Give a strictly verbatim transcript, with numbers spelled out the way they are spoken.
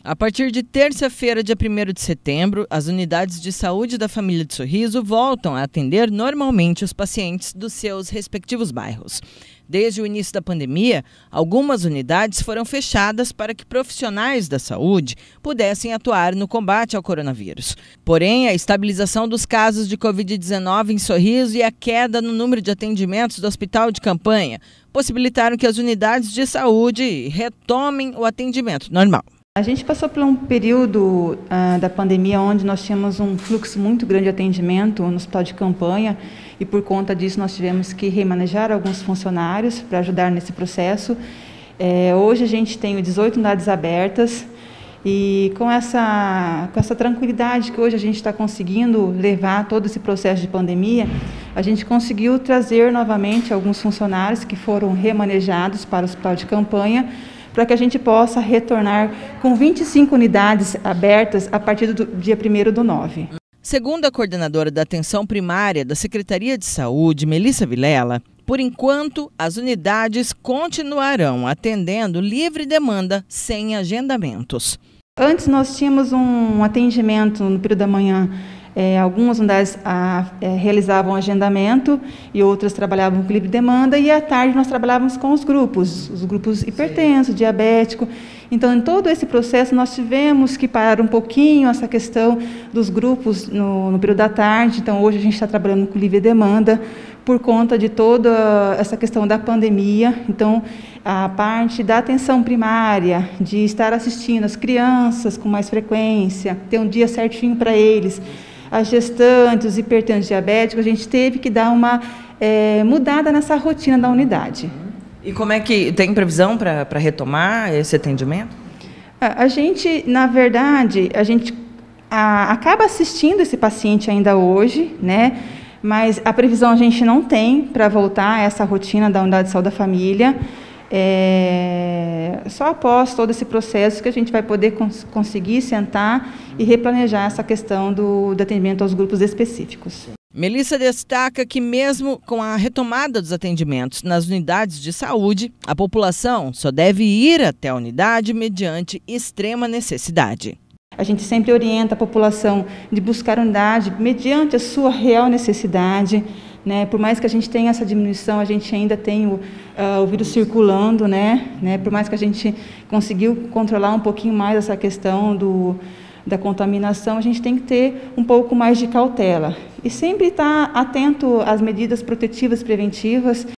A partir de terça-feira, dia primeiro de setembro, as unidades de saúde da família de Sorriso voltam a atender normalmente os pacientes dos seus respectivos bairros. Desde o início da pandemia, algumas unidades foram fechadas para que profissionais da saúde pudessem atuar no combate ao coronavírus. Porém, a estabilização dos casos de covid dezenove em Sorriso e a queda no número de atendimentos do hospital de campanha possibilitaram que as unidades de saúde retomem o atendimento normal. A gente passou por um período uh, da pandemia onde nós tínhamos um fluxo muito grande de atendimento no hospital de campanha e por conta disso nós tivemos que remanejar alguns funcionários para ajudar nesse processo. É, hoje a gente tem dezoito unidades abertas e com essa, com essa tranquilidade que hoje a gente está conseguindo levar todo esse processo de pandemia, a gente conseguiu trazer novamente alguns funcionários que foram remanejados para o hospital de campanha, para que a gente possa retornar com vinte e cinco unidades abertas a partir do dia primeiro do nove. Segundo a coordenadora da atenção primária da Secretaria de Saúde, Melissa Vilela, por enquanto as unidades continuarão atendendo livre demanda sem agendamentos. Antes nós tínhamos um atendimento no período da manhã. É, algumas unidades a, é, realizavam agendamento e outras trabalhavam com livre demanda, e à tarde nós trabalhávamos com os grupos, os grupos hipertensos, diabético. Então, em todo esse processo, nós tivemos que parar um pouquinho essa questão dos grupos no, no período da tarde. Então, hoje a gente está trabalhando com livre demanda por conta de toda essa questão da pandemia. Então, a parte da atenção primária, de estar assistindo as crianças com mais frequência, ter um dia certinho para eles, as gestantes, os hipertensos diabéticos, a gente teve que dar uma é, mudada nessa rotina da unidade. E como é que tem previsão para para retomar esse atendimento? A, a gente, na verdade, a gente a, acaba assistindo esse paciente ainda hoje, né? Mas a previsão a gente não tem para voltar a essa rotina da unidade de saúde da família. É, só após todo esse processo que a gente vai poder cons conseguir sentar e replanejar essa questão do, do atendimento aos grupos específicos. Melissa destaca que mesmo com a retomada dos atendimentos nas unidades de saúde, a população só deve ir até a unidade mediante extrema necessidade. A gente sempre orienta a população de buscar unidade mediante a sua real necessidade, né? Por mais que a gente tenha essa diminuição, a gente ainda tem o, uh, o vírus circulando, né? Né? Por mais que a gente conseguiu controlar um pouquinho mais essa questão do, da contaminação, a gente tem que ter um pouco mais de cautela e sempre estar atento às medidas protetivas preventivas.